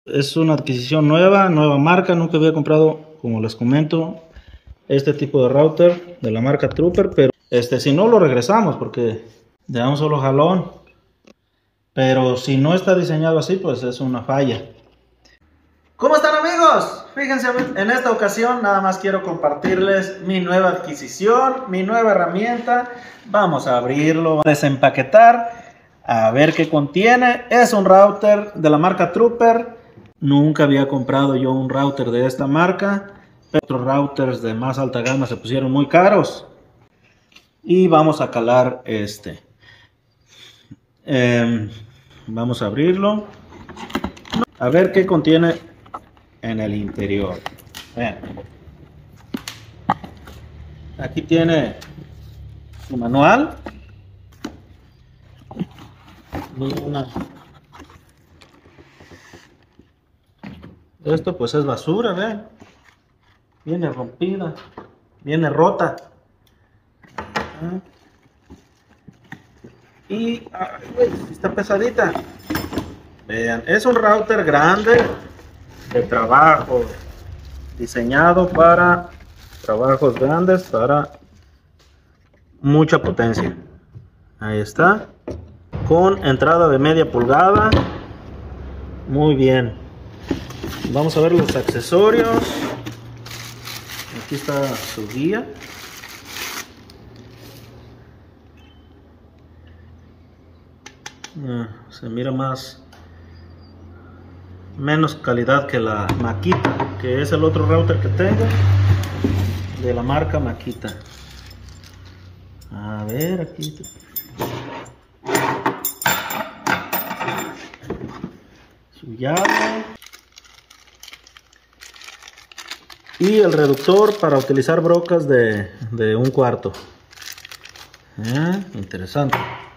Es una adquisición nueva marca. Nunca había comprado, como les comento, este tipo de router de la marca Trooper, pero si no lo regresamos porque de un solo jalón. Pero si no está diseñado así, pues es una falla. ¿Cómo están, amigos? Fíjense, en esta ocasión nada más quiero compartirles mi nueva adquisición, mi nueva herramienta. Vamos a abrirlo, a desempaquetar, a ver qué contiene. Es un router de la marca Trooper. Nunca había comprado yo un router de esta marca. Otros routers de más alta gama se pusieron muy caros. Y vamos a calar este. Vamos a abrirlo. A ver qué contiene en el interior. Vean. Aquí tiene su manual. Esto pues es basura, vean. Viene rompida, viene rota. Y está pesadita. Vean, es un router grande de trabajo, diseñado para trabajos grandes, para mucha potencia. Ahí está, con entrada de media pulgada. Muy bien. Vamos a ver los accesorios. Aquí está su guía. Se mira menos calidad que la Makita, que es el otro router que tengo de la marca Makita. A ver, aquí su llave y el reductor para utilizar brocas de 1/4. Interesante.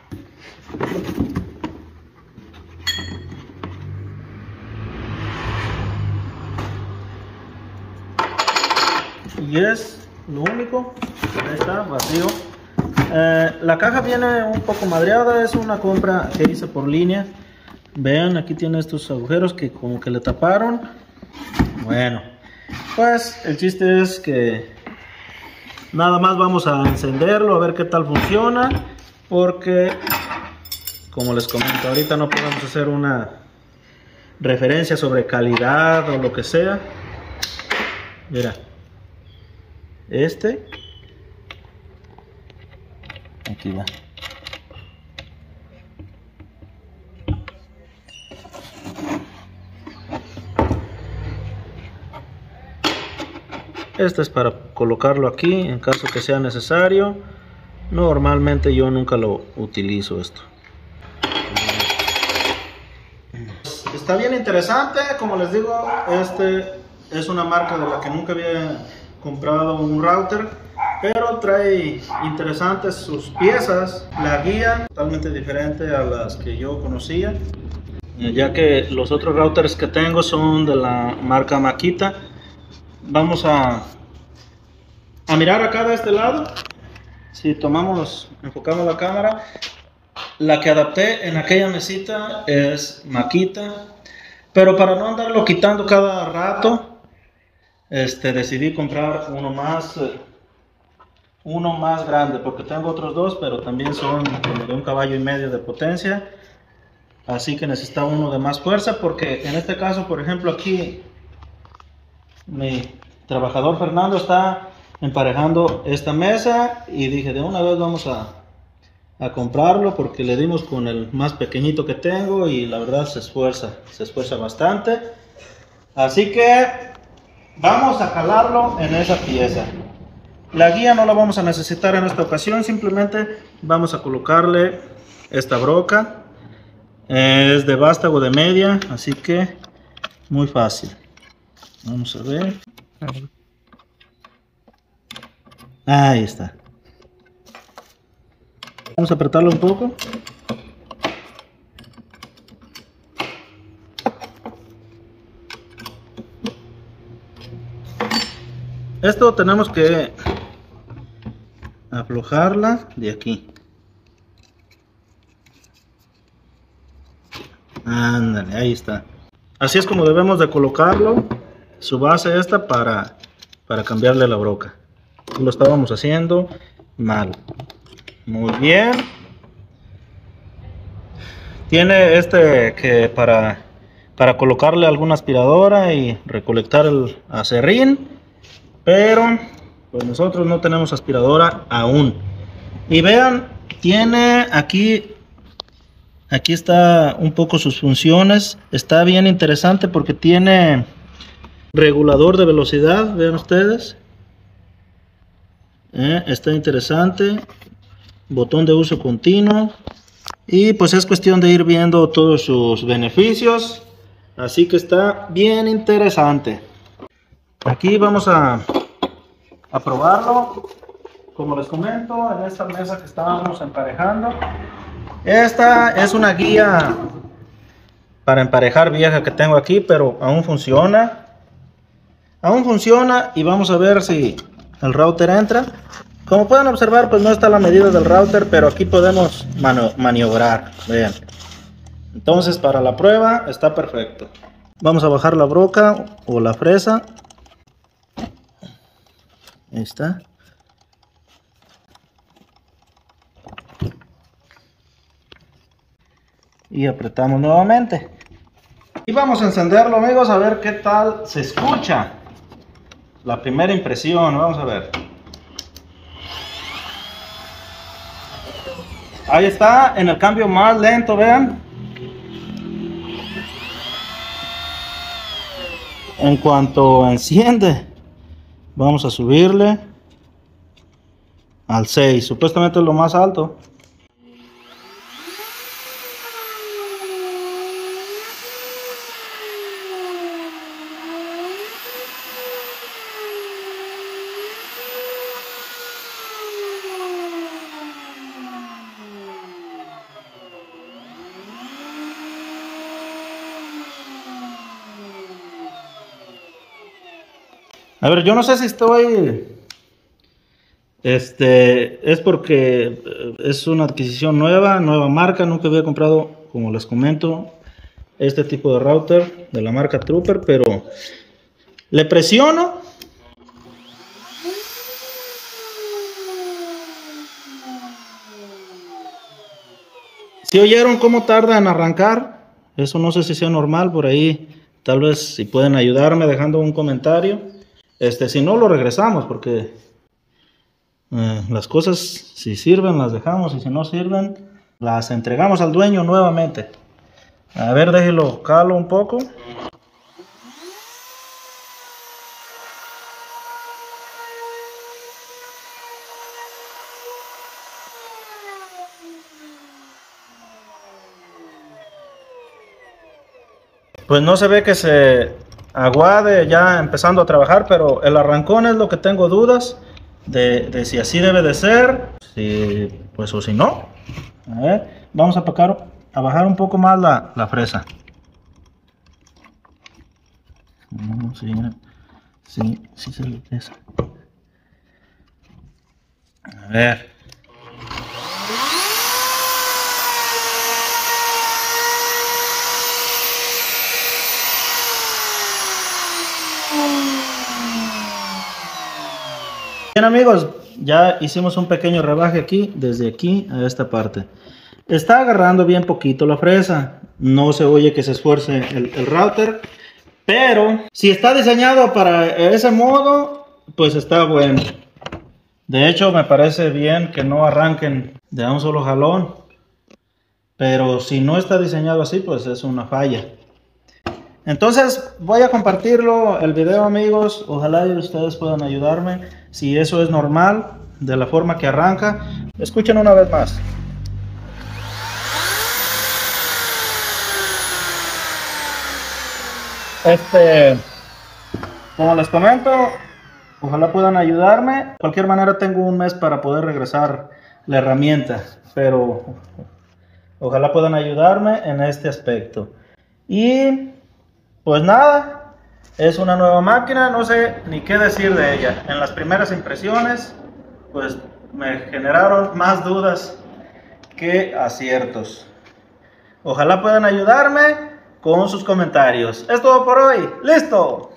Y es lo único. Ahí está, vacío. La caja viene un poco madreada. Es una compra que hice por línea. Vean, aquí tiene estos agujeros que como que le taparon. Bueno, pues el chiste es que nada más vamos a encenderlo, a ver qué tal funciona, porque como les comento, ahorita no podemos hacer una referencia sobre calidad o lo que sea. Mira, aquí va. Este es para colocarlo aquí en caso que sea necesario. Normalmente yo nunca lo utilizo esto. Está bien interesante, como les digo, es una marca de la que nunca había comprado un router, pero trae interesantes sus piezas. La guía totalmente diferente a las que yo conocía, ya que los otros routers que tengo son de la marca Makita. Vamos a mirar acá de este lado. Si enfocamos la cámara, la que adapté en aquella mesita es Makita, pero para no andarlo quitando cada rato, decidí comprar uno más grande, porque tengo otros dos, pero también son como de 1,5 caballos de potencia, así que necesitaba uno de más fuerza, porque en este caso, por ejemplo, aquí mi trabajador Fernando está emparejando esta mesa y dije, de una vez vamos a comprarlo, porque le dimos con el más pequeñito que tengo y la verdad se esfuerza bastante. Así que vamos a calarlo en esa pieza. La guía no la vamos a necesitar en esta ocasión, simplemente vamos a colocarle esta broca. Es de vástago de media, así que muy fácil. Vamos a ver. Ahí está. Vamos a apretarlo un poco. Esto tenemos que aflojarla de aquí. Ándale, ahí está. Así es como debemos de colocarlo, su base esta para cambiarle la broca. Lo estábamos haciendo mal. Muy bien. Tiene que para colocarle alguna aspiradora y recolectar el aserrín, pero pues nosotros no tenemos aspiradora aún. Y vean, tiene aquí está un poco sus funciones. Está bien interesante porque tiene regulador de velocidad, vean ustedes. Está interesante. Botón de uso continuo. Y pues es cuestión de ir viendo todos sus beneficios. Así que está bien interesante. Aquí vamos a probarlo. Como les comento, en esta mesa que estábamos emparejando. Esta es una guía para emparejar vieja que tengo aquí, pero aún funciona. Aún funciona y vamos a ver si el router entra. Como pueden observar, pues no está la medida del router, pero aquí podemos maniobrar. Vean. Entonces, para la prueba está perfecto. Vamos a bajar la broca o la fresa. Ahí está. Y apretamos nuevamente. Y vamos a encenderlo, amigos, a ver qué tal se escucha. La primera impresión, vamos a ver. Ahí está, en el cambio más lento, vean. En cuanto enciende, vamos a subirle al 6, supuestamente es lo más alto. A ver, yo no sé si estoy... es porque es una adquisición nueva marca. Nunca había comprado, como les comento, este tipo de router de la marca Trooper, pero le presiono. ¿Sí oyeron cómo tarda en arrancar? Eso no sé si sea normal. Por ahí tal vez si pueden ayudarme dejando un comentario. Si no, lo regresamos porque las cosas, si sirven las dejamos y si no sirven las entregamos al dueño nuevamente. A ver, déjelo calo un poco. Pues no se ve que se aguade ya empezando a trabajar, pero el arrancón es lo que tengo dudas de si así debe de ser, si, pues o si no. A ver, vamos a bajar un poco más la fresa. Sí se le pesa. A ver. Bien, amigos, ya hicimos un pequeño rebaje aquí, desde aquí a esta parte. Está agarrando bien poquito la fresa, no se oye que se esfuerce el router, pero si está diseñado para ese modo, pues está bueno. De hecho, me parece bien que no arranquen de un solo jalón, pero si no está diseñado así, pues es una falla. Entonces voy a compartirlo el video, amigos. Ojalá ustedes puedan ayudarme si eso es normal de la forma que arranca. Escuchen una vez más. Como les comento, ojalá puedan ayudarme. De cualquier manera tengo un mes para poder regresar la herramienta, pero ojalá puedan ayudarme en este aspecto. Y pues nada, es una nueva máquina, no sé ni qué decir de ella. En las primeras impresiones, pues me generaron más dudas que aciertos. Ojalá puedan ayudarme. con sus comentarios. Es todo por hoy. ¡Listo!